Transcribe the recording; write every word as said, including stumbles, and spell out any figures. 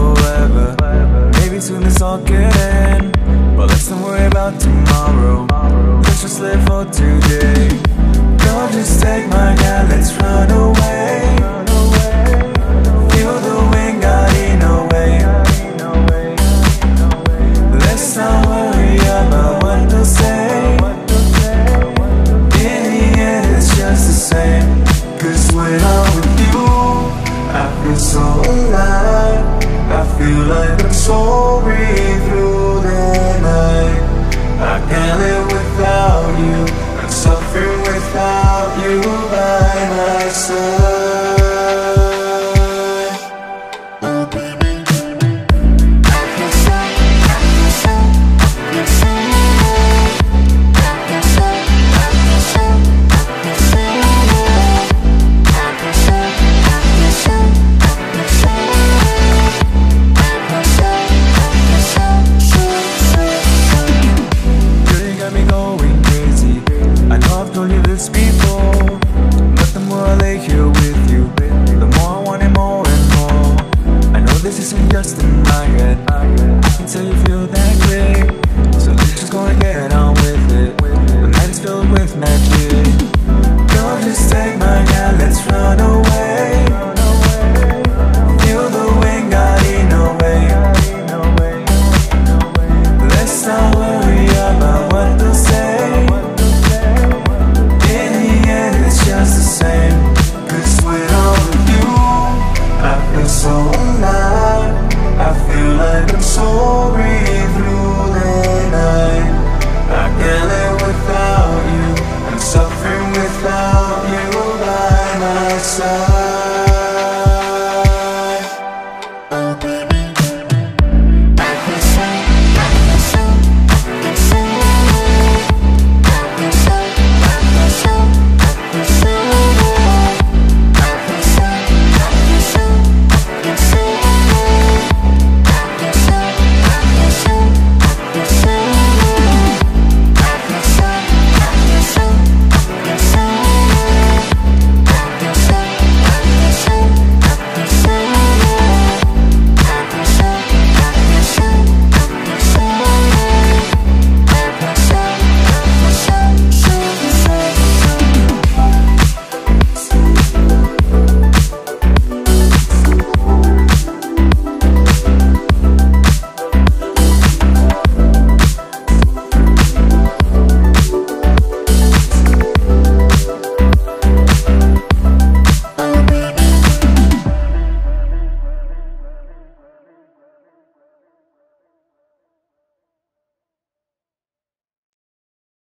forever. Maybe soon this all could end, but let's not worry about tomorrow. Let's just live for today. Don't just take my hand, let's run away. Feel the wind guiding away. Let's not worry about what they'll say. In the end it's just the same. Cause when I'm with you, I feel so alive. I feel like I'm soaring through the night. I can't live without you, I'm suffering without you by my side. Oh baby, I feel so, I feel so, I feel so alive. I feel so, I feel so, I feel so alive. I feel so, I feel so, I feel so alive. I feel so, I feel so, so, so, so. Girl, you got me going crazy. I know I've told you this before, but the more I lay here with you, the more I want it more and more. I know this isn't just in my head, I can tell you feel that great. So let's just go and get on with it. The night is filled with magic. Don't just take my hand, let's run away. Feel the wind guiding away. Let's not worry about what they'll say. In the end it's just the same. Cause when I'm with you, I feel so alive. I feel like I'm soaring through the night. I can't live without you, I'm suffering without you by my side. Oh baby,